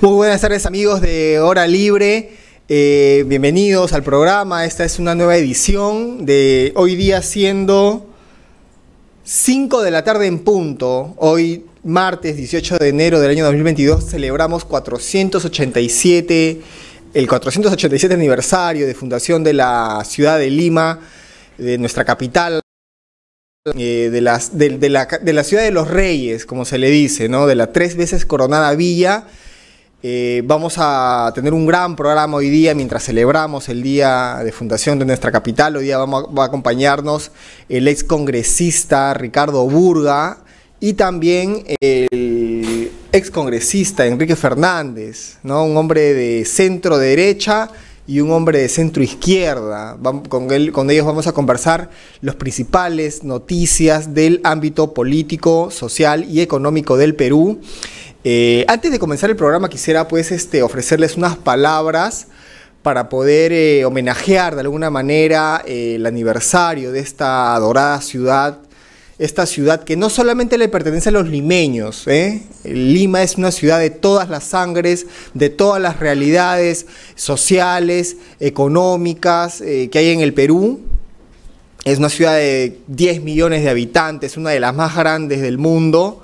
Muy buenas tardes, amigos de Hora Libre. Bienvenidos al programa. Esta es una nueva edición de hoy día, siendo 5 de la tarde en punto. Hoy, martes 18 de enero del año 2022, celebramos el 487 aniversario de fundación de la ciudad de Lima, de nuestra capital. De la ciudad de los reyes, como se le dice, ¿no? De la 3 veces coronada villa. Vamos a tener un gran programa hoy día mientras celebramos el día de fundación de nuestra capital. Hoy día va a acompañarnos el ex congresista Ricardo Burga y también el ex congresista Enrique Fernández, ¿no? Un hombre de centro derecha y un hombre de centro izquierda. Con ellos vamos a conversar las principales noticias del ámbito político, social y económico del Perú. Antes de comenzar el programa quisiera ofrecerles unas palabras para poder homenajear de alguna manera el aniversario de esta adorada ciudad. Esta ciudad que no solamente le pertenece a los limeños, Lima es una ciudad de todas las sangres, de todas las realidades sociales, económicas que hay en el Perú. Es una ciudad de 10 millones de habitantes, una de las más grandes del mundo,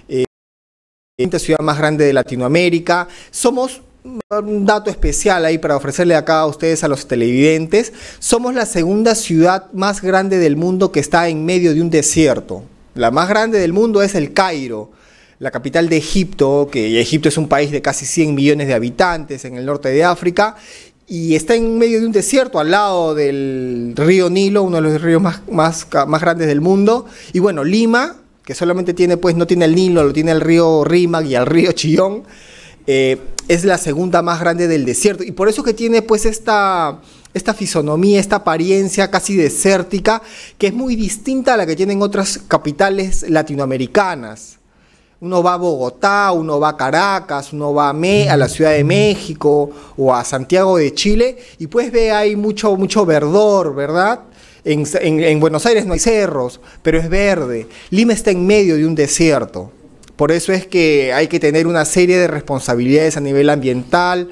la ciudad más grande de Latinoamérica. Somos, un dato especial ahí para ofrecerle acá a ustedes, a los televidentes, somos la segunda ciudad más grande del mundo que está en medio de un desierto. La más grande del mundo es el Cairo, la capital de Egipto, que Egipto es un país de casi 100 millones de habitantes en el norte de África, y está en medio de un desierto, al lado del río Nilo, uno de los ríos más grandes del mundo. Y bueno, Lima, que solamente tiene, no tiene el Nilo, lo tiene el río Rímac y el río Chillón, es la segunda más grande del desierto, y por eso que tiene esta fisonomía, esta apariencia casi desértica, que es muy distinta a la que tienen otras capitales latinoamericanas. Uno va a Bogotá, uno va a Caracas, uno va a la Ciudad de México o a Santiago de Chile, y pues ve ahí mucho verdor, ¿verdad? En Buenos Aires no hay cerros, pero es verde. Lima está en medio de un desierto. Por eso es que hay que tener una serie de responsabilidades a nivel ambiental.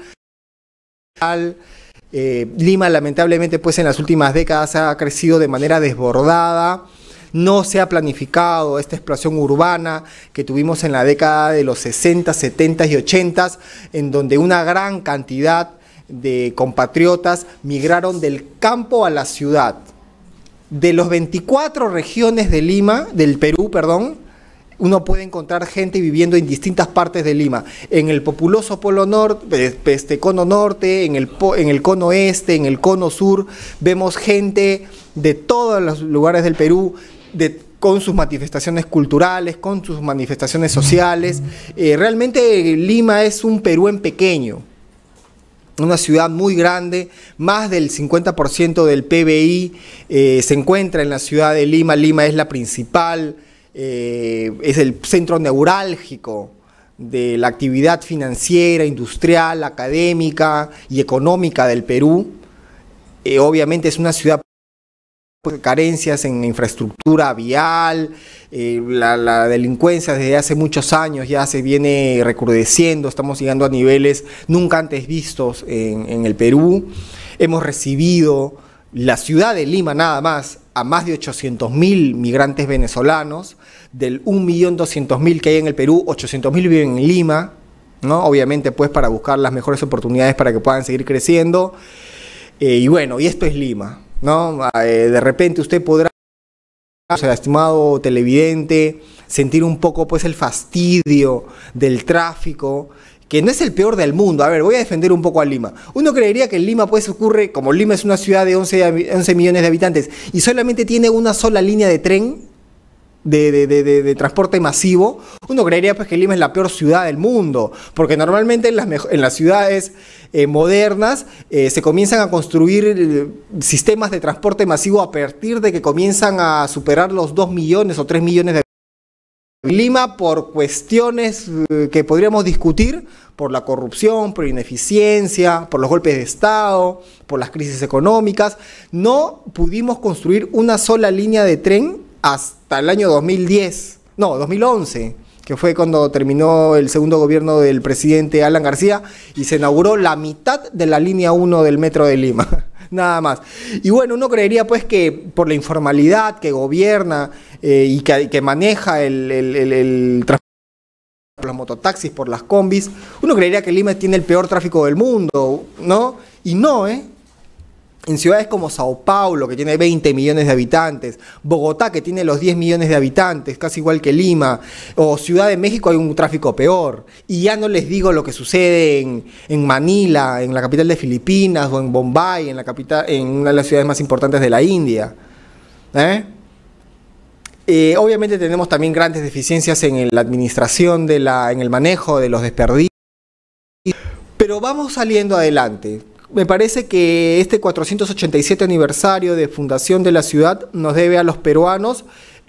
Lima, lamentablemente, en las últimas décadas ha crecido de manera desbordada. No se ha planificado esta explosión urbana que tuvimos en la década de los 60, 70 y 80, en donde una gran cantidad de compatriotas migraron del campo a la ciudad. De los 24 regiones de Lima, del Perú, uno puede encontrar gente viviendo en distintas partes de Lima. En el populoso Polo Norte, cono norte, en el cono este, en el cono sur, vemos gente de todos los lugares del Perú, con sus manifestaciones culturales, con sus manifestaciones sociales. Realmente Lima es un Perú en pequeño. Una ciudad muy grande, más del 50% del PBI se encuentra en la ciudad de Lima. Lima es la principal, es el centro neurálgico de la actividad financiera, industrial, académica y económica del Perú. Obviamente es una ciudad con carencias en infraestructura vial. La delincuencia desde hace muchos años ya se viene recrudeciendo, estamos llegando a niveles nunca antes vistos en el Perú. Hemos recibido, la ciudad de Lima nada más, a más de 800.000 migrantes venezolanos. Del 1.200.000 que hay en el Perú, 800.000 viven en Lima, ¿no? Obviamente para buscar las mejores oportunidades para que puedan seguir creciendo. Y bueno, y esto es Lima, ¿no? De repente usted podrá, estimado televidente, sentir un poco el fastidio del tráfico, que no es el peor del mundo. A ver, voy a defender un poco a Lima. Uno creería que en Lima ocurre, como Lima es una ciudad de 11 millones de habitantes y solamente tiene una sola línea de tren de transporte masivo, uno creería que Lima es la peor ciudad del mundo, porque normalmente en las ciudades modernas se comienzan a construir sistemas de transporte masivo a partir de que comienzan a superar los 2 millones o 3 millones de habitantes. Lima, por cuestiones que podríamos discutir, por la corrupción, por ineficiencia, por los golpes de Estado, por las crisis económicas, no pudimos construir una sola línea de tren hasta el año 2011, que fue cuando terminó el segundo gobierno del presidente Alan García y se inauguró la mitad de la línea 1 del metro de Lima. Nada más. Y bueno, uno creería pues que por la informalidad que gobierna y que maneja el transporte, por los mototaxis, por las combis, uno creería que Lima tiene el peor tráfico del mundo, ¿no? Y no, en ciudades como Sao Paulo, que tiene 20 millones de habitantes, Bogotá, que tiene los 10 millones de habitantes, casi igual que Lima, o Ciudad de México, hay un tráfico peor. Y ya no les digo lo que sucede en Manila, en la capital de Filipinas, o en Bombay, en una de las ciudades más importantes de la India. Obviamente tenemos también grandes deficiencias en la administración, en el manejo de los desperdicios, pero vamos saliendo adelante. Me parece que este 487 aniversario de fundación de la ciudad nos debe a los peruanos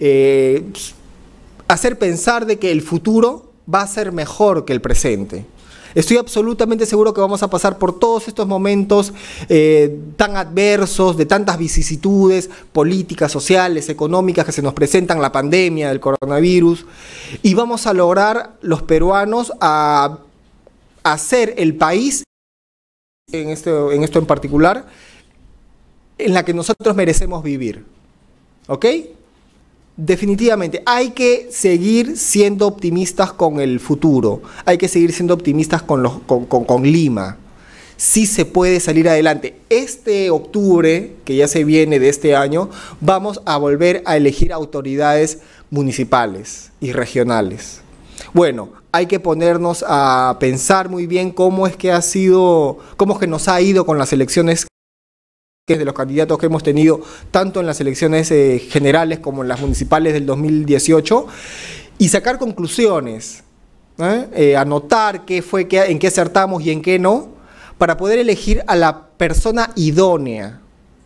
hacer pensar de que el futuro va a ser mejor que el presente. Estoy absolutamente seguro que vamos a pasar por todos estos momentos tan adversos, de tantas vicisitudes políticas, sociales, económicas que se nos presentan, la pandemia del coronavirus, y vamos a lograr los peruanos a hacer el país, en esto en particular, en la que nosotros merecemos vivir. ¿Ok? Definitivamente, hay que seguir siendo optimistas con el futuro, hay que seguir siendo optimistas con Lima. Sí se puede salir adelante. Este octubre, que ya se viene de este año, vamos a volver a elegir autoridades municipales y regionales. Bueno, hay que ponernos a pensar muy bien cómo es que nos ha ido con las elecciones de los candidatos que hemos tenido, tanto en las elecciones generales como en las municipales del 2018, y sacar conclusiones, anotar en qué acertamos y en qué no, para poder elegir a la persona idónea,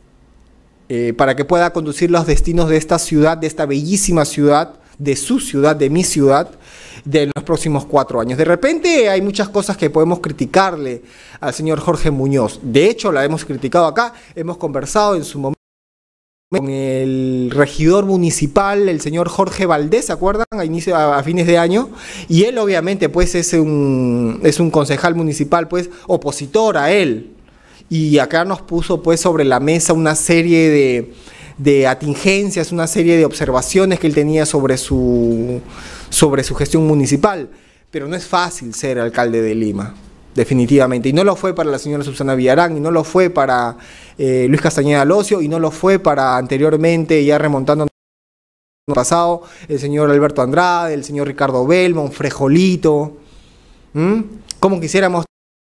para que pueda conducir los destinos de esta ciudad, de esta bellísima ciudad, de su ciudad, de mi ciudad, de los próximos 4 años. De repente hay muchas cosas que podemos criticarle al señor Jorge Muñoz. De hecho, la hemos criticado acá, hemos conversado en su momento con el regidor municipal, el señor Jorge Valdés, ¿se acuerdan? A fines de año, y él obviamente pues es un concejal municipal pues opositor a él, y acá nos puso pues sobre la mesa una serie de atingencias, una serie de observaciones que él tenía sobre su gestión municipal, pero no es fácil ser alcalde de Lima, definitivamente, y no lo fue para la señora Susana Villarán, y no lo fue para Luis Castañeda Locio, y no lo fue para anteriormente, ya remontando pasado, el señor Alberto Andrade, el señor Ricardo Belmont, Frejolito. Como quisiéramos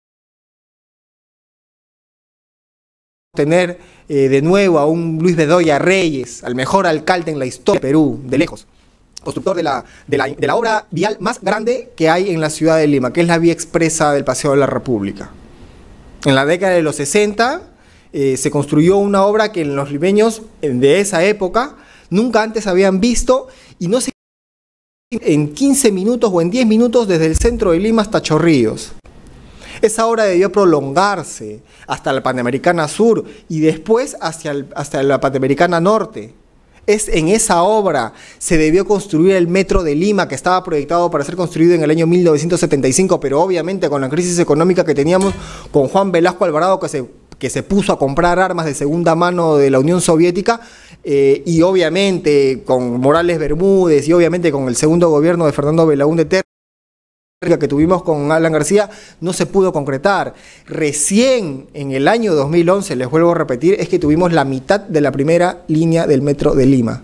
tener de nuevo a un Luis Bedoya Reyes, al mejor alcalde en la historia de Perú, de lejos, constructor de la obra vial más grande que hay en la ciudad de Lima, que es la vía expresa del Paseo de la República. En la década de los 60 se construyó una obra que los limeños de esa época nunca antes habían visto, y no se en 15 minutos o en 10 minutos desde el centro de Lima hasta Chorrillos. Esa obra debió prolongarse hasta la Panamericana Sur y después hasta la Panamericana Norte. En esa obra se debió construir el metro de Lima, que estaba proyectado para ser construido en el año 1975, pero obviamente con la crisis económica que teníamos, con Juan Velasco Alvarado que se puso a comprar armas de segunda mano de la Unión Soviética, y obviamente con Morales Bermúdez, y obviamente con el segundo gobierno de Fernando Belaúnde Terry, que tuvimos con Alan García, no se pudo concretar. Recién en el año 2011, les vuelvo a repetir, es que tuvimos la mitad de la primera línea del metro de Lima.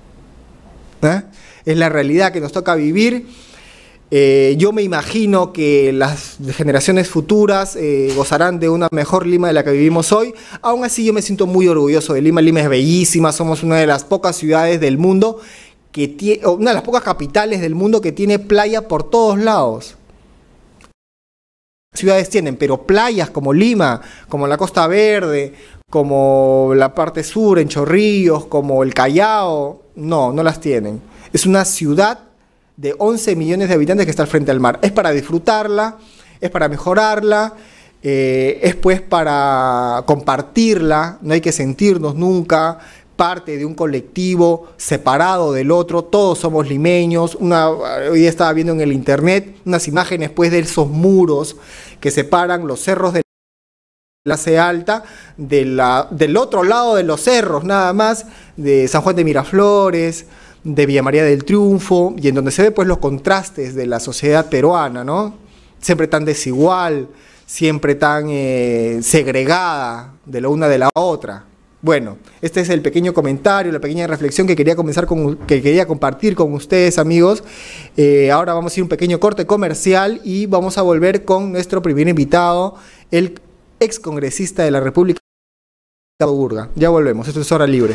Es la realidad que nos toca vivir. Yo me imagino que las generaciones futuras gozarán de una mejor Lima de la que vivimos hoy. Aún así yo me siento muy orgulloso de Lima. Lima es bellísima, somos una de las pocas ciudades del mundo una de las pocas capitales del mundo que tiene playa por todos lados. Ciudades tienen, pero playas como Lima, como la Costa Verde, como la parte sur en Chorrillos, como el Callao, no las tienen. Es una ciudad de 11 millones de habitantes que está al frente del mar. Es para disfrutarla, es para mejorarla, es pues para compartirla, no hay que sentirnos nunca parte de un colectivo separado del otro, todos somos limeños. Hoy día estaba viendo en el internet unas imágenes pues de esos muros que separan los cerros de clase alta del otro lado de los cerros, nada más, de San Juan de Miraflores, de Villa María del Triunfo, y en donde se ve pues los contrastes de la sociedad peruana, ¿no? Siempre tan desigual, siempre tan segregada de la una de la otra. Bueno, este es el pequeño comentario, la pequeña reflexión que quería compartir con ustedes, amigos. Ahora vamos a ir a un pequeño corte comercial y vamos a volver con nuestro primer invitado, el excongresista de la República, Burga. Ya volvemos, esto es Hora Libre.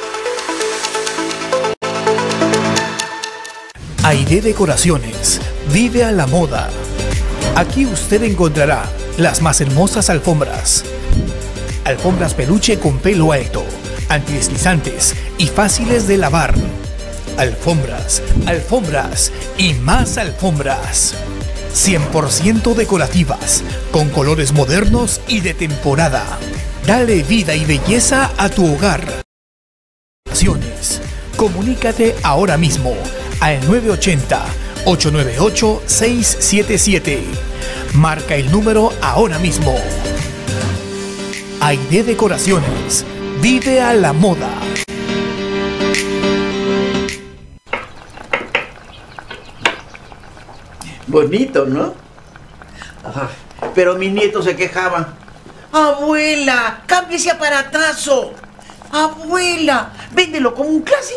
Aide Decoraciones, vive a la moda. Aquí usted encontrará las más hermosas alfombras. Alfombras peluche con pelo alto, antideslizantes y fáciles de lavar. Alfombras, alfombras y más alfombras. 100% decorativas, con colores modernos y de temporada. Dale vida y belleza a tu hogar. Comunícate ahora mismo al 980-898-677. Marca el número ahora mismo. Aide Decoraciones, vive a la moda. Bonito, ¿no? Ajá. Pero mis nietos se quejaban. Abuela, cambie ese aparatazo. Abuela, véndelo como un clásico.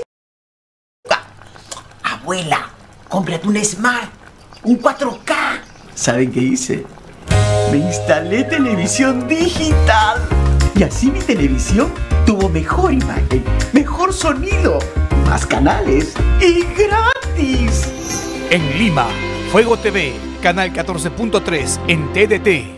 Abuela, cómprate un Smart, un 4K. ¿Saben qué hice? Me instalé televisión digital. Y así mi televisión tuvo mejor imagen, mejor sonido, más canales y gratis. En Lima, Fuego TV, canal 14.3 en TDT.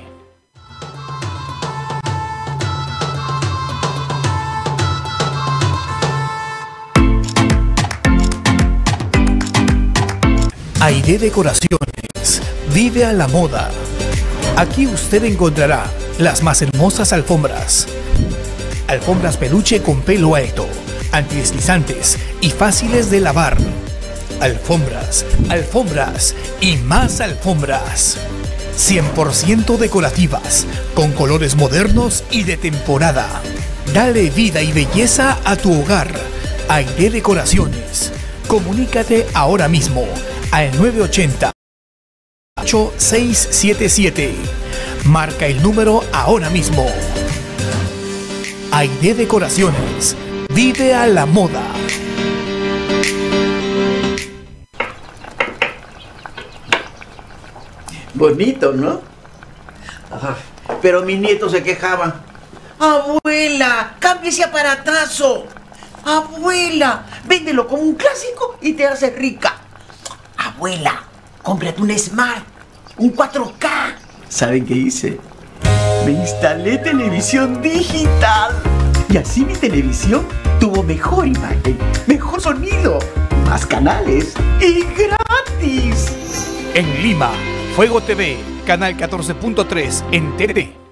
Aide Decoraciones, vive a la moda. Aquí usted encontrará las más hermosas alfombras. Alfombras peluche con pelo alto, antideslizantes y fáciles de lavar. Alfombras, alfombras y más alfombras. 100% decorativas, con colores modernos y de temporada. Dale vida y belleza a tu hogar. Aide Decoraciones. Comunícate ahora mismo al 980-677. Marca el número ahora mismo. Aide Decoraciones. Vive a la moda. Bonito, ¿no? Ajá. Pero mis nietos se quejaban. Abuela, cambie ese aparatazo. Abuela, véndelo como un clásico y te haces rica. Abuela, cómprate un Smart, un 4K. ¿Saben qué hice? Me instalé televisión digital. Y así mi televisión tuvo mejor imagen, mejor sonido, más canales y gratis. En Lima, Fuego TV, canal 14.3 en TDT.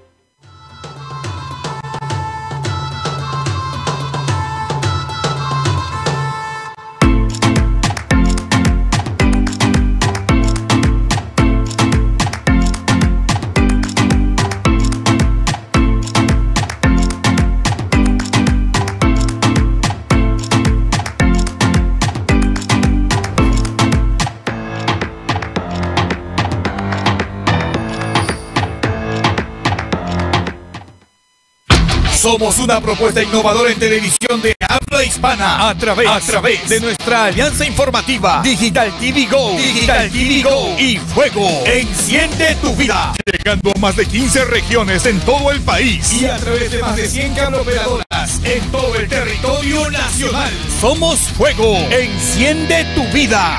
Somos una propuesta innovadora en televisión de habla hispana a través de nuestra alianza informativa Digital TV Go, Digital TV Go y Fuego. Enciende tu vida. Llegando a más de 15 regiones en todo el país y a través de más de 100 cableoperadoras en todo el territorio nacional. Somos Fuego. Enciende tu vida.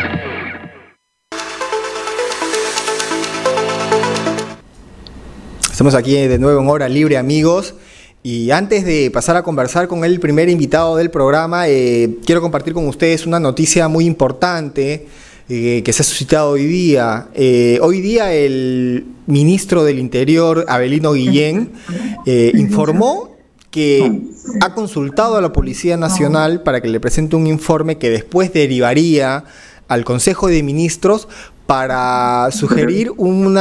Estamos aquí de nuevo en Hora Libre, amigos. Y antes de pasar a conversar con el primer invitado del programa, quiero compartir con ustedes una noticia muy importante que se ha suscitado hoy día. Hoy día el ministro del Interior, Avelino Guillén, informó que ha consultado a la Policía Nacional para que le presente un informe que después derivaría al Consejo de Ministros para sugerir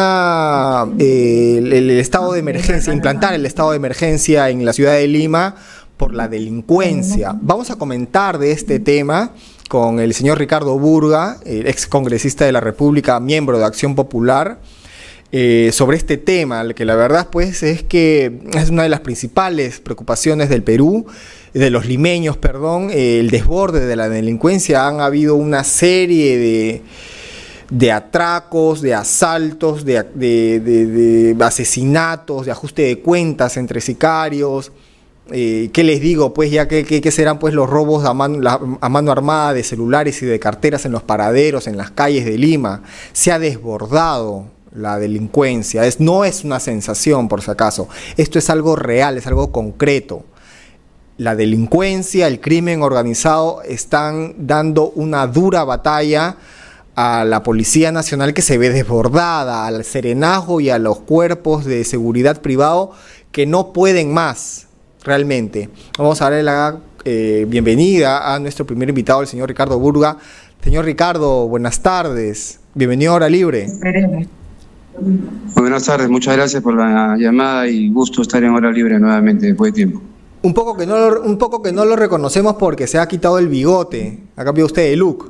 el estado de emergencia, implantar el estado de emergencia en la ciudad de Lima por la delincuencia. Vamos a comentar de este tema con el señor Ricardo Burga, el ex congresista de la República, miembro de Acción Popular, sobre este tema, que la verdad pues es que es una de las principales preocupaciones del Perú, de los limeños, perdón, el desborde de la delincuencia. Han habido una serie de atracos, de asaltos, de asesinatos, de ajuste de cuentas entre sicarios. ¿Qué les digo? Pues ya que serán pues los robos a mano armada de celulares y de carteras en los paraderos, en las calles de Lima. Se ha desbordado la delincuencia. No es una sensación, por si acaso. Esto es algo real, es algo concreto. La delincuencia, el crimen organizado están dando una dura batalla a la Policía Nacional, que se ve desbordada, al serenazgo y a los cuerpos de seguridad privado que no pueden más. Realmente. Vamos a darle la bienvenida a nuestro primer invitado, el señor Ricardo Burga. Señor Ricardo, buenas tardes. Bienvenido a Hora Libre. Buenas tardes, muchas gracias por la llamada y gusto estar en Hora Libre nuevamente después de tiempo. Un poco que no lo reconocemos porque se ha quitado el bigote. Ha cambiado usted de look.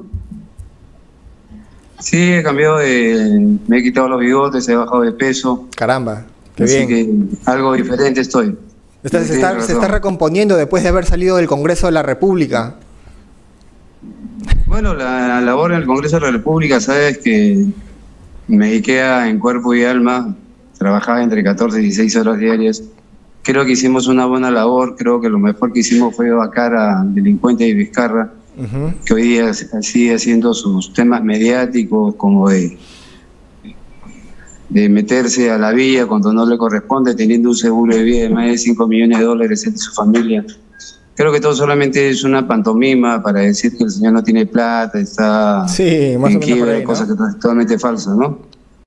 Sí, me he quitado los bigotes, he bajado de peso. Caramba, qué así bien. Que algo diferente estoy. Se está recomponiendo después de haber salido del Congreso de la República. Bueno, la labor en el Congreso de la República, sabes que me dediqué en cuerpo y alma, trabajaba entre 14 y 16 horas diarias. Creo que hicimos una buena labor, creo que lo mejor que hicimos fue vacar al delincuente de Vizcarra, que hoy día sigue haciendo sus temas mediáticos como de meterse a la villa cuando no le corresponde, teniendo un seguro de vida de más de 5 millones de dólares entre su familia. Creo que todo solamente es una pantomima para decir que el señor no tiene plata, está más en quiebra, cosa que es totalmente falsa, ¿no?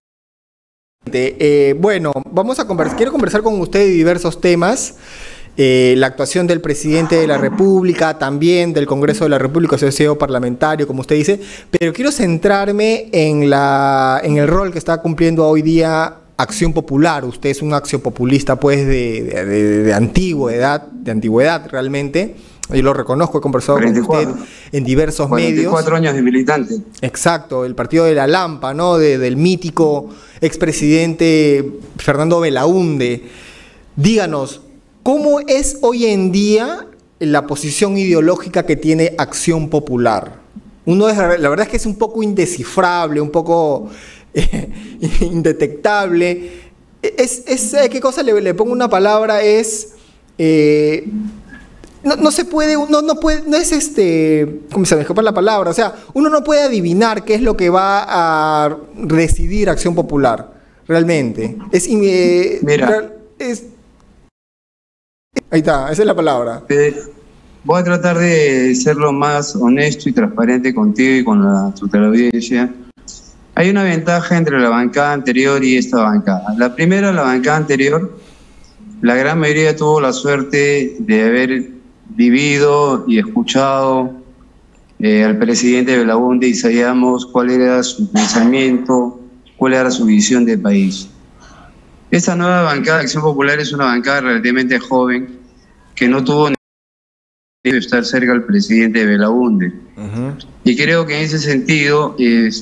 Bueno, quiero conversar con usted de diversos temas. La actuación del presidente de la República, también del Congreso de la República, asociado parlamentario, como usted dice, pero quiero centrarme en el rol que está cumpliendo hoy día Acción Popular. Usted es un acción populista pues de antigüedad realmente. Yo lo reconozco, he conversado 44, con usted en diversos 44 medios. Años de militante. Exacto, el partido de la Lampa, ¿no? Del mítico expresidente Fernando Belaúnde. Díganos, ¿cómo es hoy en día la posición ideológica que tiene Acción Popular? La verdad es que es un poco indescifrable, un poco indetectable. ¿Qué cosa le pongo una palabra? No se puede, no es ¿cómo se me escapa la palabra? O sea, uno no puede adivinar qué es lo que va a decidir Acción Popular, realmente. Mira. Ahí está, esa es la palabra. Voy a tratar de ser lo más honesto y transparente contigo y con tu teleaudiencia. Hay una ventaja entre la bancada anterior y esta bancada. La primera, la bancada anterior, la gran mayoría tuvo la suerte de haber vivido y escuchado al presidente Belaúnde y sabíamos cuál era su pensamiento, cuál era su visión del país. Esta nueva bancada de Acción Popular es una bancada relativamente joven que no tuvo ni de estar cerca al presidente Belaúnde. Y creo que en ese sentido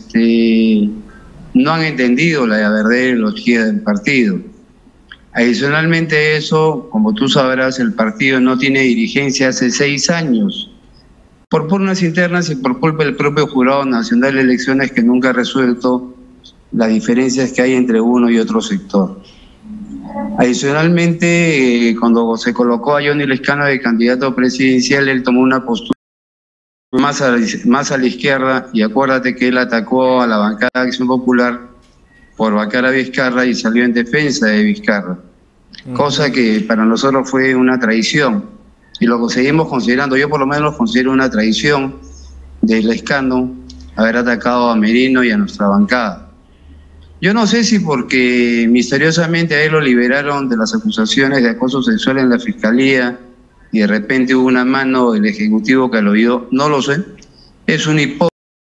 no han entendido la verdadera ideología del partido. Adicionalmente a eso, como tú sabrás, el partido no tiene dirigencia hace 6 años, por pugnas internas y por culpa del propio Jurado Nacional de Elecciones, que nunca ha resuelto las diferencias que hay entre uno y otro sector. Adicionalmente, cuando se colocó a Johnny Lescano de candidato presidencial, él tomó una postura más a la izquierda, y acuérdate que él atacó a la bancada de Acción Popular por vacar a Vizcarra y salió en defensa de Vizcarra, cosa que para nosotros fue una traición, y lo seguimos considerando. Yo por lo menos considero una traición de Lescano haber atacado a Merino y a nuestra bancada. Yo no sé si porque misteriosamente a él lo liberaron de las acusaciones de acoso sexual en la Fiscalía y de repente hubo una mano del Ejecutivo que lo vio, no lo sé, es una hipótesis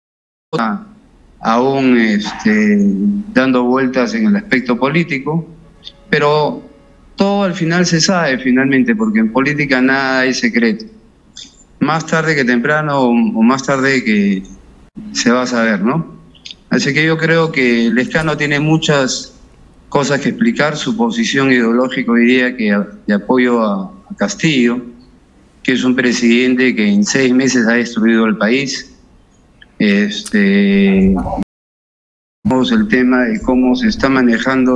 aún dando vueltas en el aspecto político, pero todo al final se sabe finalmente, porque en política nada es secreto. Más tarde que temprano o más tarde que se va a saber, ¿no? Así que yo creo que Lescano tiene muchas cosas que explicar. Su posición ideológica diría que de apoyo a Castillo, que es un presidente que en 6 meses ha destruido el país. El tema de cómo se está manejando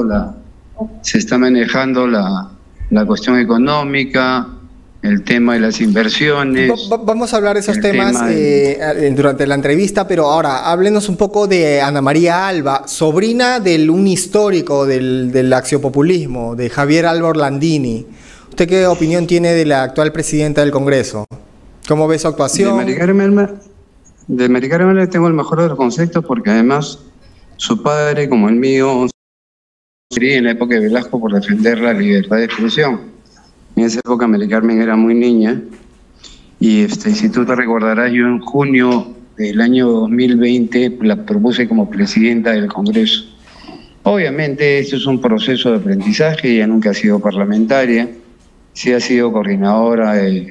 la cuestión económica, el tema de las inversiones. Vamos a hablar de esos temas durante la entrevista, pero ahora háblenos un poco de Ana María Alba, sobrina de un histórico del accionpopulismo, de Javier Alba Orlandini. ¿Usted qué opinión tiene de la actual presidenta del Congreso? ¿Cómo ve su actuación? De Mari Carmen le tengo el mejor de los conceptos, porque además su padre, como el mío, en la época de Velasco por defender la libertad de expresión. En esa época Mari Carmen era muy niña y si tú te recordarás, yo en junio del año 2020 la propuse como presidenta del Congreso. Obviamente esto es un proceso de aprendizaje, ella nunca ha sido parlamentaria, sí ha sido coordinadora.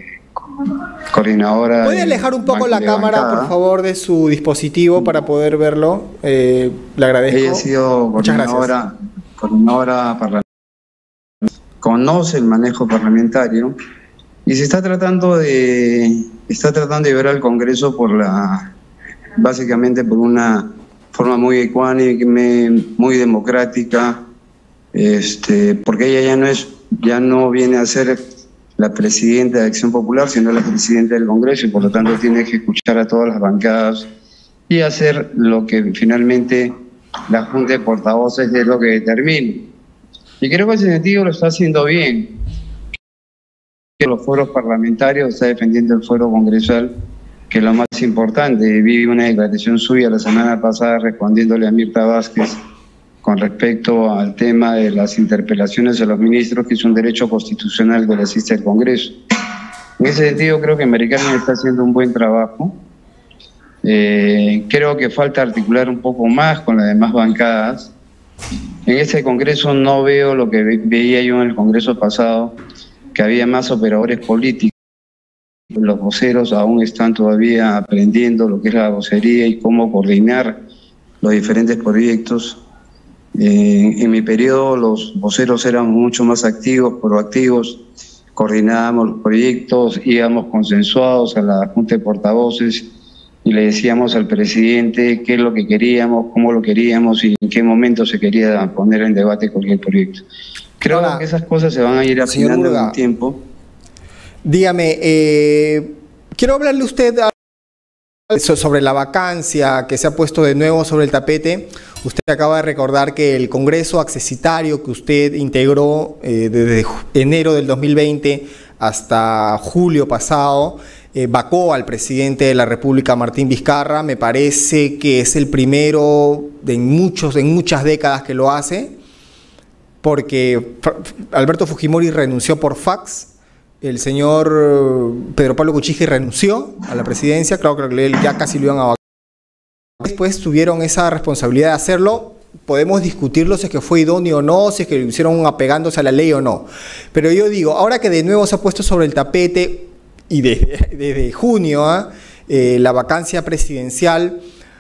¿Puede alejar un poco la cámara, por favor, de su dispositivo para poder verlo? Le agradezco. Ella ha sido coordinadora parlamentaria, conoce el manejo parlamentario y se está tratando de llevar al Congreso básicamente por una forma muy ecuánime, muy democrática, porque ella ya no viene a ser la presidenta de Acción Popular, sino la presidenta del Congreso, y por lo tanto tiene que escuchar a todas las bancadas y hacer lo que finalmente la Junta de Portavoces es lo que determine. Y creo que en ese sentido lo está haciendo bien. Los foros parlamentarios, está defendiendo el foro congresal, que es lo más importante. Vi una declaración suya la semana pasada respondiéndole a Mirta Vázquez con respecto al tema de las interpelaciones a los ministros, que es un derecho constitucional que le asiste al Congreso. En ese sentido creo que Mari Carmen está haciendo un buen trabajo. Creo que falta articular un poco más con las demás bancadas. En este Congreso no veo lo que veía yo en el Congreso pasado, que había más operadores políticos. Los voceros aún están todavía aprendiendo lo que es la vocería y cómo coordinar los diferentes proyectos. En mi periodo los voceros eran mucho más activos, proactivos, coordinábamos los proyectos, íbamos consensuados a la Junta de Portavoces y le decíamos al presidente qué es lo que queríamos, cómo lo queríamos y en qué momento se quería poner en debate cualquier proyecto. Creo que esas cosas se van a ir afinando en el tiempo. Dígame, quiero hablarle a usted sobre la vacancia que se ha puesto de nuevo sobre el tapete. Usted acaba de recordar que el Congreso accesitario que usted integró desde enero del 2020 hasta julio pasado vacó al presidente de la República, Martín Vizcarra. Me parece que es el primero en muchas décadas que lo hace, porque Alberto Fujimori renunció por fax. El señor Pedro Pablo Kuczynski renunció a la presidencia, claro que él ya casi lo iban a vacar. Después tuvieron esa responsabilidad de hacerlo. Podemos discutirlo si es que fue idóneo o no, si es que lo hicieron apegándose a la ley o no. Pero yo digo, ahora que de nuevo se ha puesto sobre el tapete y desde junio la vacancia presidencial,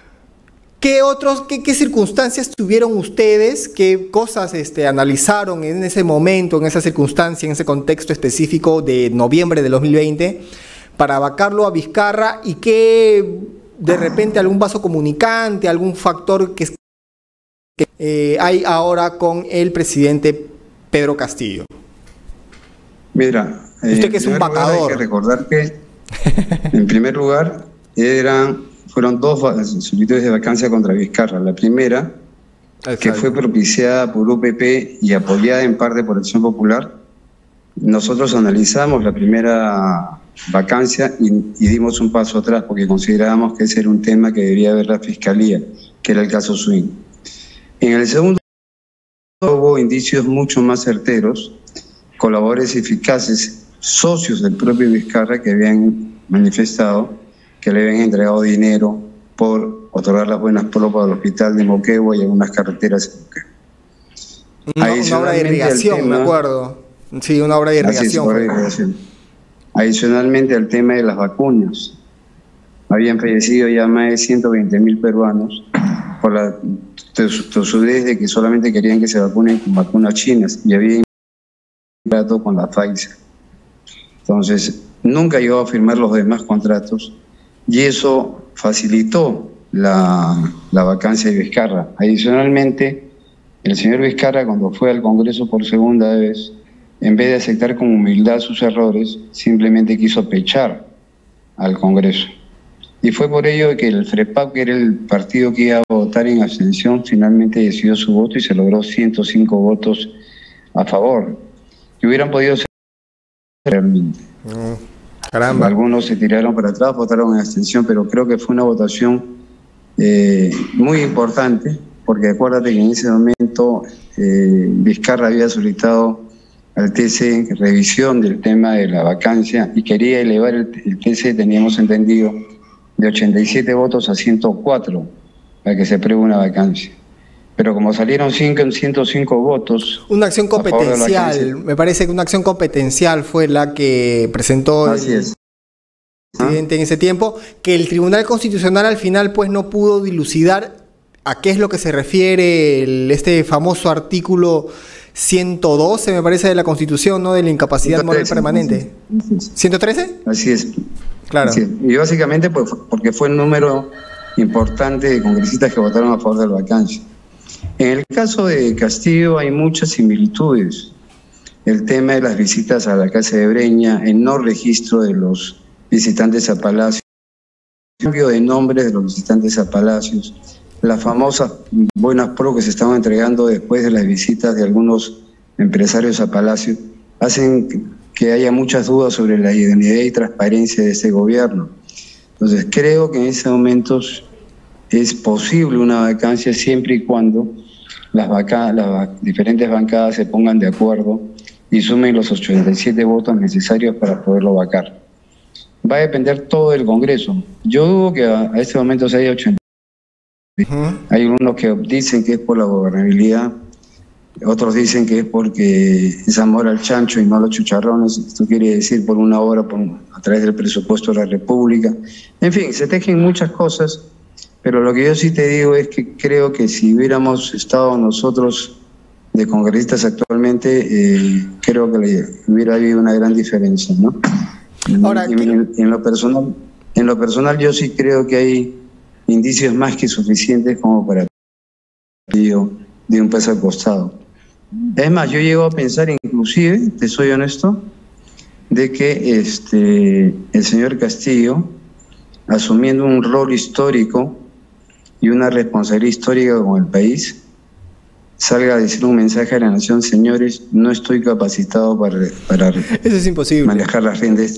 ¿qué circunstancias tuvieron ustedes? ¿Qué cosas analizaron en ese momento, en esa circunstancia, en ese contexto específico de noviembre de 2020 para vacarlo a Vizcarra? ¿Y qué, de repente, algún vaso comunicante, algún factor que hay ahora con el presidente Pedro Castillo? Mira, usted que es un vacador. Hay que recordar que, en primer lugar, fueron 2 solicitudes de vacancia contra Vizcarra. La primera, que fue propiciada por UPP y apoyada en parte por Acción Popular. Nosotros analizamos la primera vacancia y dimos un paso atrás porque considerábamos que ese era un tema que debía ver la Fiscalía, que era el caso Swing. En el segundo hubo indicios mucho más certeros, colaboradores eficaces socios del propio Vizcarra que habían manifestado que le habían entregado dinero por otorgar las buenas pruebas al hospital de Moquegua y algunas carreteras en Moquegua. Una obra de irrigación, me acuerdo. Sí, una obra de irrigación. Adicionalmente al tema de las vacunas. Habían fallecido ya más de 120.000 peruanos por la tosudez de que solamente querían que se vacunen con vacunas chinas y había un contrato con la Pfizer. Entonces, nunca llegó a firmar los demás contratos y eso facilitó la vacancia de Vizcarra. Adicionalmente, el señor Vizcarra, cuando fue al Congreso por segunda vez, en vez de aceptar con humildad sus errores, simplemente quiso pechar al Congreso. Y fue por ello que el FREPAP, que era el partido que iba a votar en abstención, finalmente decidió su voto y se logró 105 votos a favor, que hubieran podido ser realmente. Caramba. Algunos se tiraron para atrás, votaron en abstención, pero creo que fue una votación muy importante, porque acuérdate que en ese momento Vizcarra había solicitado al TC revisión del tema de la vacancia y quería elevar el TC, teníamos entendido, de 87 votos a 104 para que se apruebe una vacancia. Pero como salieron 105 votos... Una acción competencial, me parece que una acción competencial fue la que presentó el presidente en ese tiempo, que el Tribunal Constitucional al final pues no pudo dilucidar a qué es lo que se refiere este famoso artículo 112, me parece, de la Constitución, ¿no? De la incapacidad 113, moral permanente. ¿113? Así es. Claro. Así es. Y básicamente pues, porque fue un número importante de congresistas que votaron a favor de la vacancia. En el caso de Castillo hay muchas similitudes. El tema de las visitas a la Casa de Breña, el no registro de los visitantes a Palacio, el cambio de nombres de los visitantes a Palacios, las famosas buenas pruebas que se estaban entregando después de las visitas de algunos empresarios a Palacio, hacen que haya muchas dudas sobre la idoneidad y transparencia de este gobierno. Entonces creo que en estos momentos es posible una vacancia siempre y cuando las diferentes bancadas se pongan de acuerdo y sumen los 87 votos necesarios para poderlo vacar. Va a depender todo del Congreso. Yo dudo que a este momento se haya 80. Hay unos que dicen que es por la gobernabilidad, otros dicen que es porque es amor al chancho y no a los chicharrones. Esto quiere decir por una obra a través del presupuesto de la República. En fin, se tejen muchas cosas, pero lo que yo sí te digo es que creo que si hubiéramos estado nosotros de congresistas actualmente, creo que hubiera habido una gran diferencia, ¿no? Ahora, en lo personal yo sí creo que hay indicios más que suficientes como para de un peso al costado. Es más, yo llego a pensar inclusive, te soy honesto, de que el señor Castillo, asumiendo un rol histórico y una responsabilidad histórica con el país, salga a decir un mensaje a la nación: señores, no estoy capacitado para eso es imposible, manejar las riendas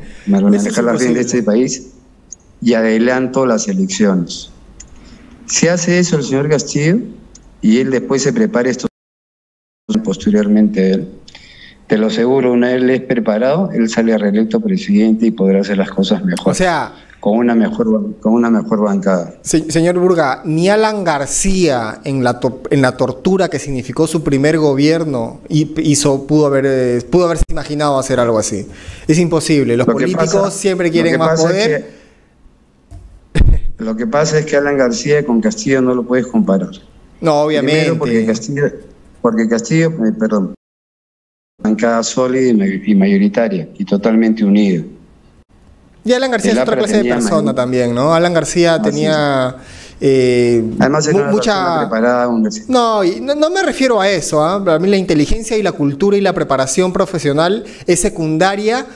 de este país y adelanto las elecciones. Si hace eso el señor Castillo y él después se prepara esto posteriormente él, te lo aseguro, una vez él es preparado, él sale a reelecto presidente y podrá hacer las cosas mejor. O sea, con una mejor bancada. Señor Burga, ni Alan García en la tortura que significó su primer gobierno pudo haberse imaginado hacer algo así. Es imposible. Los políticos siempre quieren más poder. Lo que pasa es que Alan García con Castillo no lo puedes comparar. No, obviamente. Primero porque Castillo, bancada sólida y mayoritaria y totalmente unida. Y Alan García es otra clase de persona también, ¿no? Alan García tenía además era mucha preparada. No me refiero a eso, ¿eh? Para mí la inteligencia y la cultura y la preparación profesional es secundaria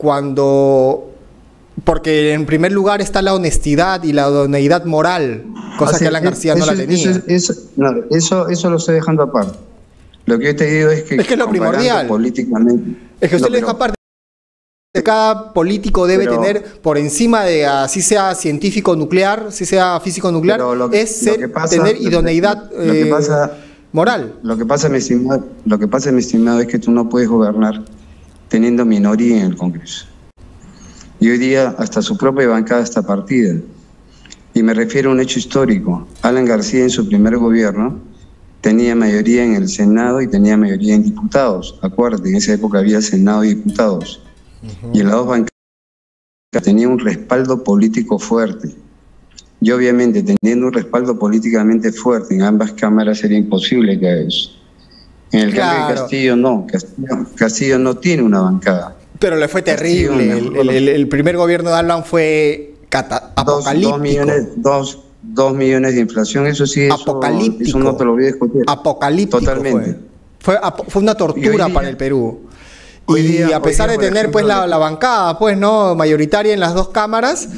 porque en primer lugar está la honestidad y la idoneidad moral, cosa que Alan García no la tenía. Eso lo estoy dejando aparte. Lo que yo te digo es que es lo primordial. Políticamente. Es que usted le deja aparte. Cada político debe tener por encima de, así sea científico nuclear, si sea físico nuclear, tener idoneidad moral. Lo que pasa, mi estimado, es que tú no puedes gobernar teniendo minoría en el Congreso. Y hoy día hasta su propia bancada está partida. Y me refiero a un hecho histórico. Alan García en su primer gobierno tenía mayoría en el Senado y tenía mayoría en diputados. Acuérdate, en esa época había Senado y diputados. Y en las dos bancadas tenía un respaldo político fuerte. Y obviamente, teniendo un respaldo políticamente fuerte en ambas cámaras, sería imposible que haga eso. En el caso de Castillo, no. Castillo no tiene una bancada. Pero le fue terrible. El primer gobierno de Alan fue apocalíptico. 2 millones de inflación, eso sí, eso no te lo voy a discutir. Apocalíptico. Totalmente. Fue una tortura para el Perú. Y a pesar de tener pues la bancada, pues, ¿no?, mayoritaria en las dos cámaras,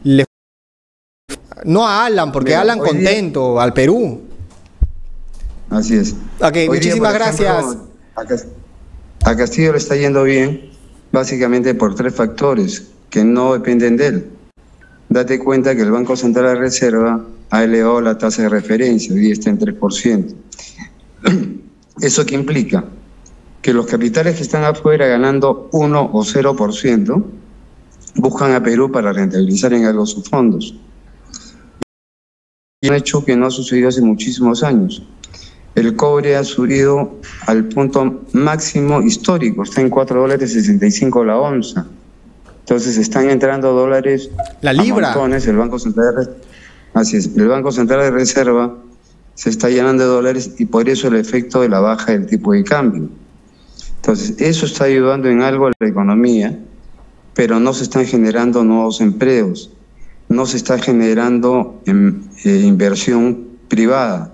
no a Alan, porque Alan contento, al Perú. Así es. Ok, muchísimas gracias. A Castillo le está yendo bien, básicamente por 3 factores que no dependen de él. Date cuenta que el Banco Central de Reserva ha elevado la tasa de referencia, hoy está en 3%. ¿Eso qué implica? Que los capitales que están afuera ganando 1 o 0% buscan a Perú para rentabilizar en algo sus fondos. Y un hecho que no ha sucedido hace muchísimos años. El cobre ha subido al punto máximo histórico, está en $4.65 la onza. Entonces están entrando dólares la libra. A montones. El Banco Central de Reserva se está llenando de dólares y por eso el efecto de la baja del tipo de cambio. Entonces eso está ayudando en algo a la economía, pero no se están generando nuevos empleos, no se está generando inversión privada.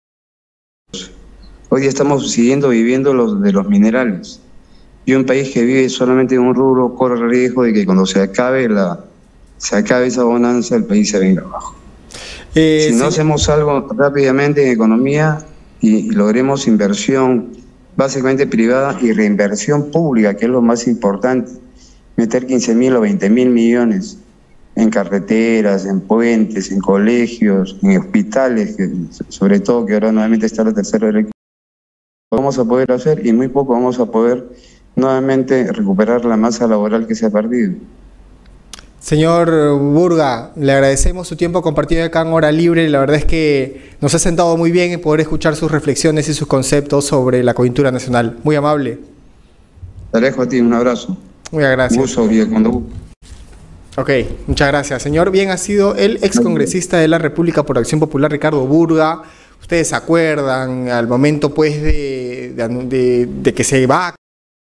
Hoy día estamos siguiendo viviendo de los minerales. Y un país que vive solamente en un rubro corre el riesgo de que cuando se acabe esa bonanza, el país se venga abajo. Si no hacemos algo rápidamente en economía y logremos inversión básicamente privada y reinversión pública, que es lo más importante, meter 15.000 o 20.000 millones en carreteras, en puentes, en colegios, en hospitales, sobre todo que ahora nuevamente está la tercera elección, vamos a poder hacer y muy poco vamos a poder nuevamente recuperar la masa laboral que se ha perdido. Señor Burga, le agradecemos su tiempo compartido acá en Hora Libre. La verdad es que nos ha sentado muy bien en poder escuchar sus reflexiones y sus conceptos sobre la coyuntura nacional. Muy amable. Te dejo a ti, un abrazo. Muchas gracias. Gusto, cuando... Ok, muchas gracias. Señor, bien, ha sido el excongresista de la República por Acción Popular, Ricardo Burga. Ustedes se acuerdan, al momento pues de que se va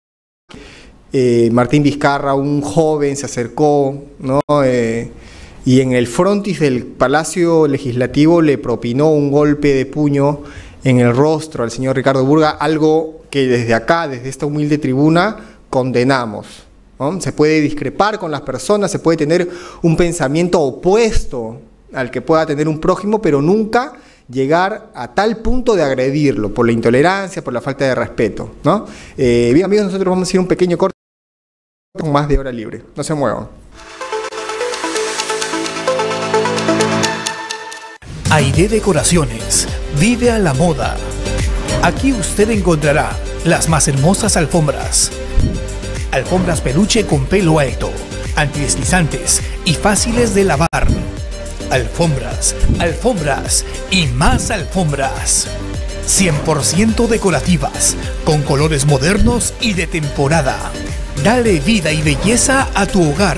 Martín Vizcarra, un joven se acercó, ¿no? Y en el frontis del Palacio Legislativo le propinó un golpe de puño en el rostro al señor Ricardo Burga, algo que desde acá, desde esta humilde tribuna, condenamos, ¿no? Se puede discrepar con las personas, se puede tener un pensamiento opuesto al que pueda tener un prójimo, pero nunca llegar a tal punto de agredirlo por la intolerancia, por la falta de respeto, ¿no? Bien, amigos, nosotros vamos a ir un pequeño corte con más de Hora Libre. No se muevan. Aide Decoraciones. Vive a la moda. Aquí usted encontrará las más hermosas alfombras. Alfombras peluche con pelo alto, antideslizantes y fáciles de lavar. Alfombras, alfombras y más alfombras. 100% decorativas, con colores modernos y de temporada. Dale vida y belleza a tu hogar.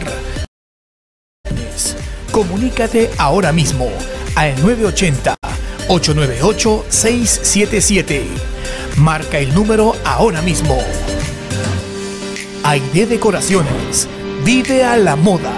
Comunícate ahora mismo al 980-898-677. Marca el número ahora mismo. Aide Decoraciones. Vive a la moda.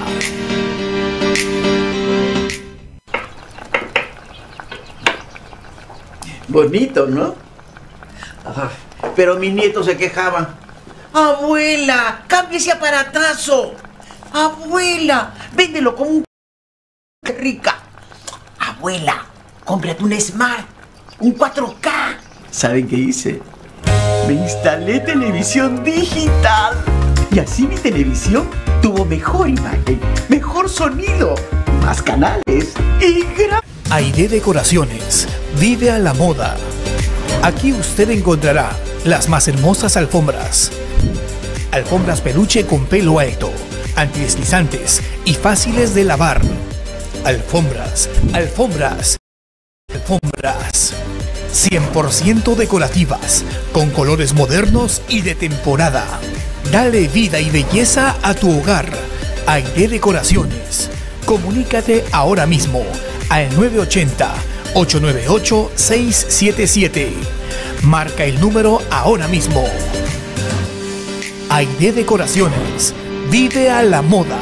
Bonito, ¿no? Ajá. Pero mis nietos se quejaban. Abuela, cambie ese aparatazo. Abuela, véndelo como un rica. Abuela, cómprate un Smart, un 4K. ¿Saben qué hice? Me instalé televisión digital. Y así mi televisión tuvo mejor imagen, mejor sonido, más canales y Aide Decoraciones. Vive a la moda. Aquí usted encontrará las más hermosas alfombras. Alfombras peluche con pelo alto, antideslizantes y fáciles de lavar. Alfombras, alfombras, alfombras. 100% decorativas, con colores modernos y de temporada. Dale vida y belleza a tu hogar. Aide Decoraciones. Comunícate ahora mismo al 980-898-677. Marca el número ahora mismo. Aide Decoraciones. Vive a la moda.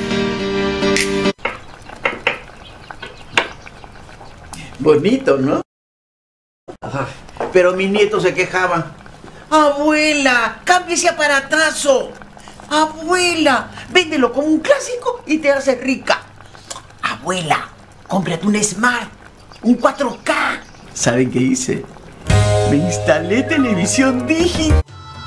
Bonito, ¿no? Ajá. Pero mis nietos se quejaban. Abuela, cambia ese aparatazo. Abuela, véndelo como un clásico y te haces rica. Abuela, cómprate un Smart, un 4K. ¿Saben qué hice? Me instalé televisión digital.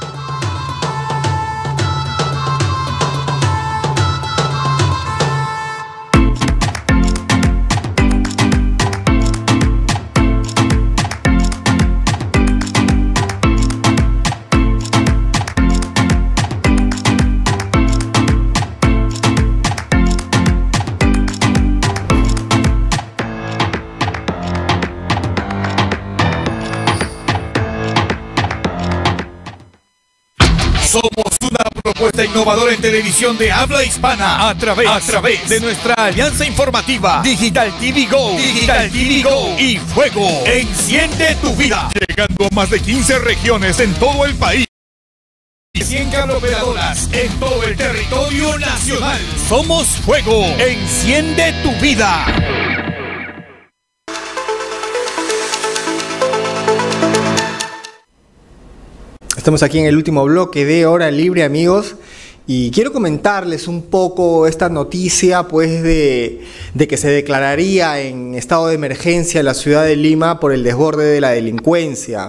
Somos una propuesta innovadora en televisión de habla hispana a través de nuestra alianza informativa Digital TV Go, Digital TV Go y Fuego. Enciende tu vida. Llegando a más de 15 regiones en todo el país. 100 cableoperadoras en todo el territorio nacional. Somos Fuego. Enciende tu vida. Estamos aquí en el último bloque de Hora Libre, amigos, y quiero comentarles un poco esta noticia, pues, de que se declararía en estado de emergencia la ciudad de Lima por el desborde de la delincuencia.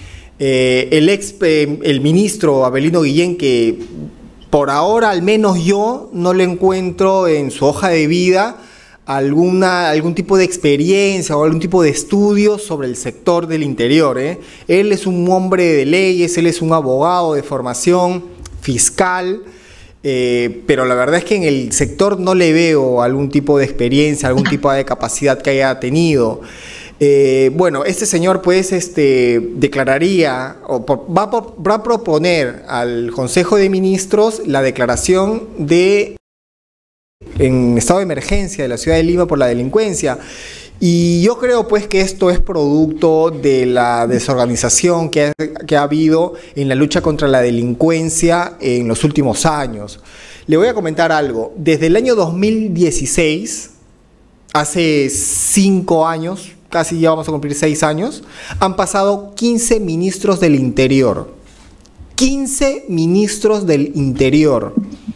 El ministro Avelino Guillén, que por ahora al menos yo no le encuentro en su hoja de vida algún tipo de experiencia o algún tipo de estudio sobre el sector del interior. Él es un hombre de leyes, él es un abogado de formación fiscal, pero la verdad es que en el sector no le veo algún tipo de experiencia, algún tipo de capacidad que haya tenido. Bueno, este señor pues declararía o va a proponer al Consejo de Ministros la declaración en estado de emergencia de la ciudad de Lima por la delincuencia. Y yo creo pues que esto es producto de la desorganización que ha habido en la lucha contra la delincuencia en los últimos años. Le voy a comentar algo. Desde el año 2016, hace 5 años, casi ya vamos a cumplir 6 años, han pasado 15 ministros del Interior. 15 ministros del Interior.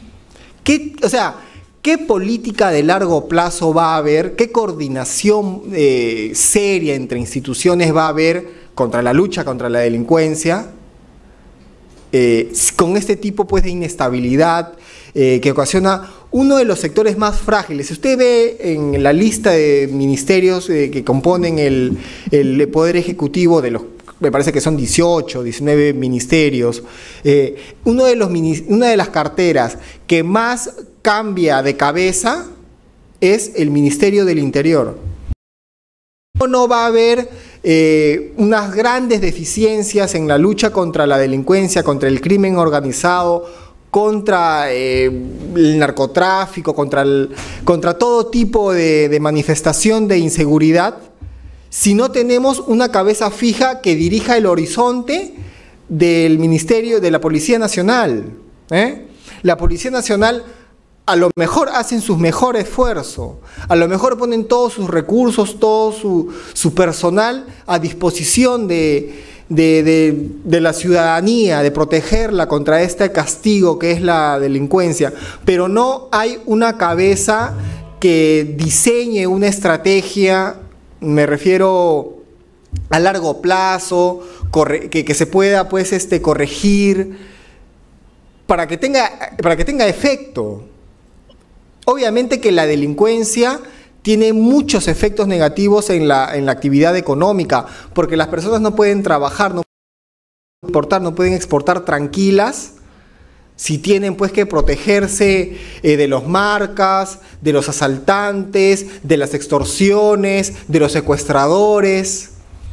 ¿Qué política de largo plazo va a haber? ¿Qué coordinación seria entre instituciones va a haber contra la lucha contra la delincuencia? Con este tipo pues de inestabilidad que ocasiona uno de los sectores más frágiles. Si usted ve en la lista de ministerios que componen el Poder Ejecutivo, me parece que son 18, 19 ministerios, una de las carteras que más cambia de cabeza es el Ministerio del Interior. No va a haber unas grandes deficiencias en la lucha contra la delincuencia, contra el crimen organizado, contra el narcotráfico, contra todo tipo de manifestación de inseguridad, si no tenemos una cabeza fija que dirija el horizonte del Ministerio de la Policía Nacional. La Policía Nacional a lo mejor hacen su mejor esfuerzo, a lo mejor ponen todos sus recursos, todo su personal a disposición de la ciudadanía, de protegerla contra este castigo que es la delincuencia, pero no hay una cabeza que diseñe una estrategia, me refiero a largo plazo, que se pueda pues corregir para que tenga efecto. Obviamente que la delincuencia tiene muchos efectos negativos en la actividad económica, porque las personas no pueden trabajar, no pueden importar, no pueden exportar tranquilas Si tienen pues que protegerse de los marcas, de los asaltantes, de las extorsiones, de los secuestradores.